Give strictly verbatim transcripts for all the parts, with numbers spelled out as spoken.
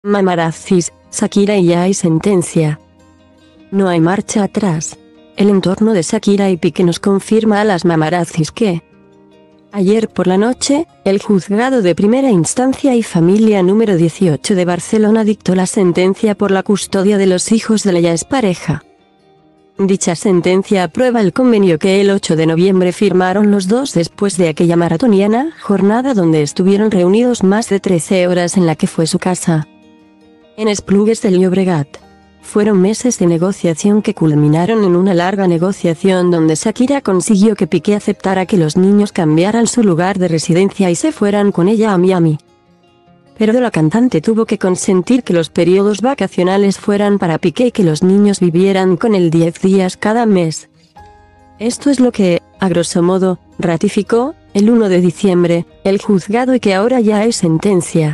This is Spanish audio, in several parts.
Mamarazzis, Shakira y ya hay sentencia. No hay marcha atrás. El entorno de Shakira y Piqué nos confirma a las mamarazzis que ayer por la noche, el juzgado de primera instancia y familia número dieciocho de Barcelona dictó la sentencia por la custodia de los hijos de la ya expareja. Dicha sentencia aprueba el convenio que el ocho de noviembre firmaron los dos después de aquella maratoniana jornada donde estuvieron reunidos más de trece horas en la que fue su casa en Esplugues de Llobregat. Fueron meses de negociación que culminaron en una larga negociación donde Shakira consiguió que Piqué aceptara que los niños cambiaran su lugar de residencia y se fueran con ella a Miami. Pero la cantante tuvo que consentir que los periodos vacacionales fueran para Piqué y que los niños vivieran con él diez días cada mes. Esto es lo que, a grosso modo, ratificó, el uno de diciembre, el juzgado y que ahora ya hay sentencia.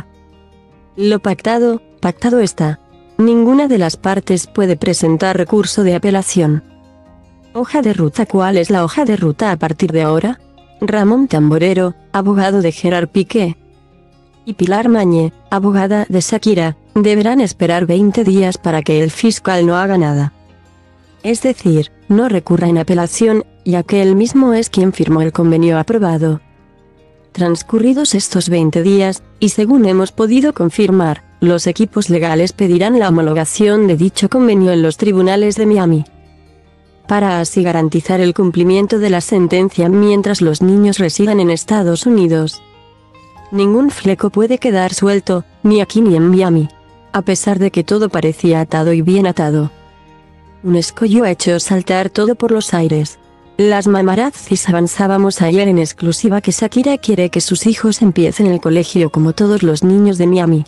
Lo pactado, pactado está. Ninguna de las partes puede presentar recurso de apelación. Hoja de ruta. ¿Cuál es la hoja de ruta a partir de ahora? Ramón Tamborero, abogado de Gerard Piqué, y Pilar Mañé, abogada de Shakira, deberán esperar veinte días para que el fiscal no haga nada. Es decir, no recurra en apelación, ya que él mismo es quien firmó el convenio aprobado. Transcurridos estos veinte días, y según hemos podido confirmar, los equipos legales pedirán la homologación de dicho convenio en los tribunales de Miami, para así garantizar el cumplimiento de la sentencia mientras los niños residan en Estados Unidos. Ningún fleco puede quedar suelto, ni aquí ni en Miami, a pesar de que todo parecía atado y bien atado. Un escollo ha hecho saltar todo por los aires. Las mamarazzis avanzábamos ayer en exclusiva que Shakira quiere que sus hijos empiecen el colegio como todos los niños de Miami.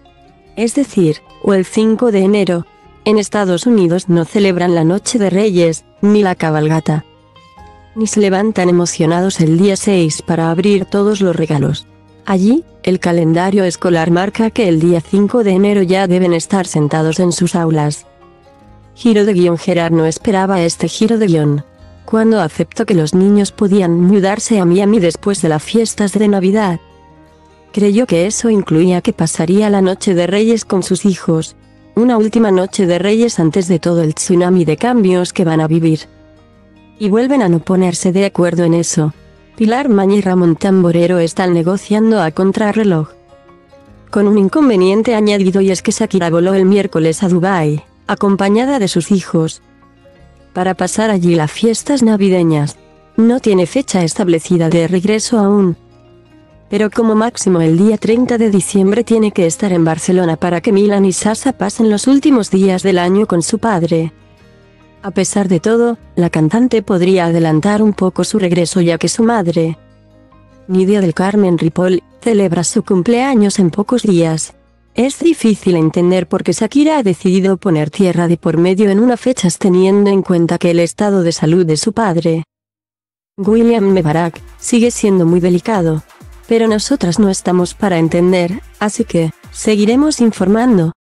Es decir, o el cinco de enero. En Estados Unidos no celebran la Noche de Reyes, ni la cabalgata, ni se levantan emocionados el día seis para abrir todos los regalos. Allí, el calendario escolar marca que el día cinco de enero ya deben estar sentados en sus aulas. Giro de guión. Gerard no esperaba este giro de guión. Cuando aceptó que los niños podían mudarse a Miami después de las fiestas de Navidad, creyó que eso incluía que pasaría la noche de Reyes con sus hijos. Una última noche de Reyes antes de todo el tsunami de cambios que van a vivir. Y vuelven a no ponerse de acuerdo en eso. Pilar Mañé y Ramón Tamborero están negociando a contrarreloj, con un inconveniente añadido, y es que Shakira voló el miércoles a Dubái, acompañada de sus hijos, para pasar allí las fiestas navideñas. No tiene fecha establecida de regreso aún, pero como máximo el día treinta de diciembre tiene que estar en Barcelona para que Milan y Sasha pasen los últimos días del año con su padre. A pesar de todo, la cantante podría adelantar un poco su regreso ya que su madre, Nidia del Carmen Ripoll, celebra su cumpleaños en pocos días. Es difícil entender por qué Shakira ha decidido poner tierra de por medio en una fecha teniendo en cuenta que el estado de salud de su padre, William Mebarak, sigue siendo muy delicado. Pero nosotras no estamos para entender, así que, seguiremos informando.